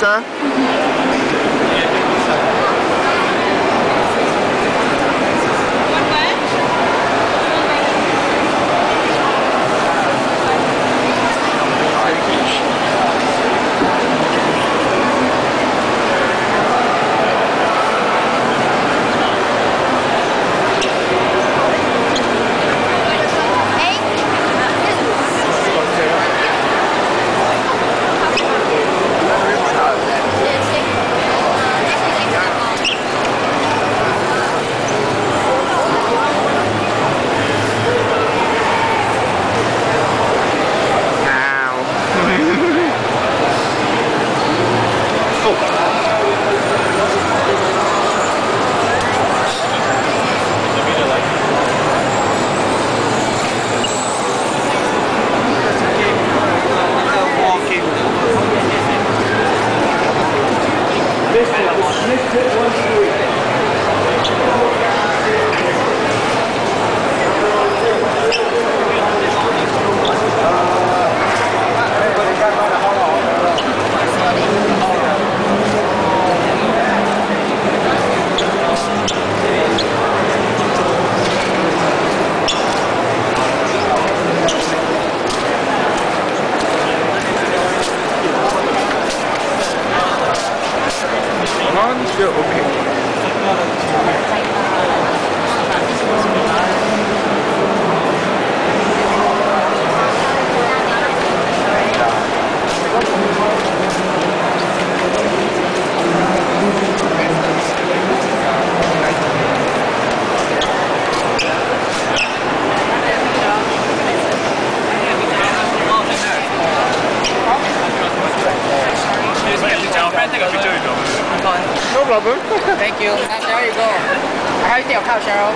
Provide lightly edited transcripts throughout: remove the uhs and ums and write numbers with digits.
pizza. Still okay. No problem. Thank you. There you go. How do you take your cup, Cheryl?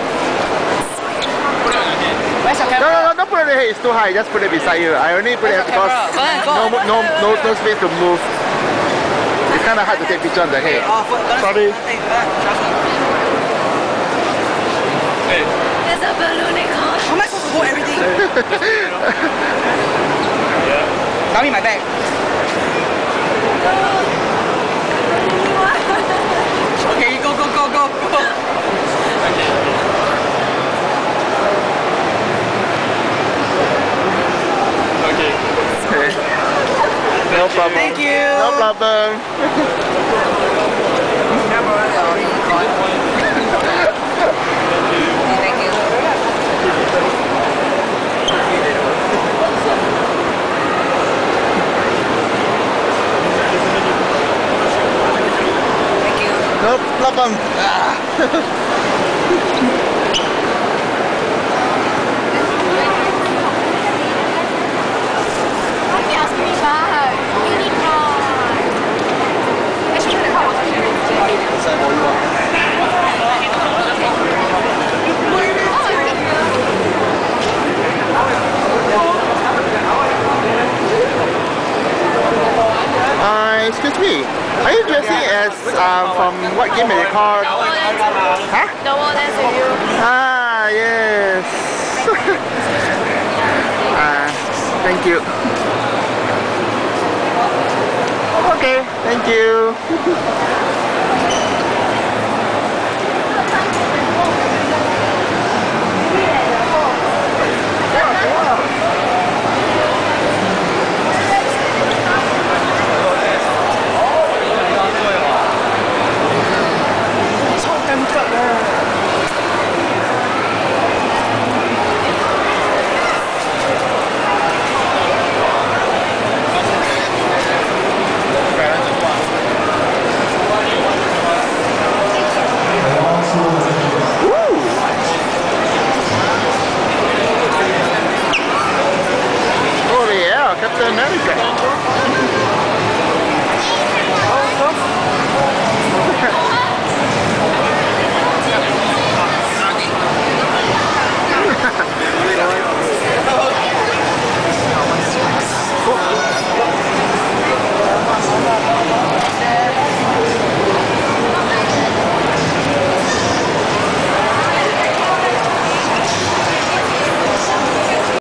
Where's your camera? No, don't put it here. It's too high. Just put it beside you. I only put it because no space to move. It's kind of hard to take picture on the head. Sorry. There's a balloonicron. How am I supposed to hold everything? Tell me my bag. Okay, go. Okay. No problem. Thank you. No problem. Thank you. No problem. Excuse me, are you dressing as from what game is it called? Huh? The one that's with you. Ah, yes. Thank you. Okay, thank you. Captain America.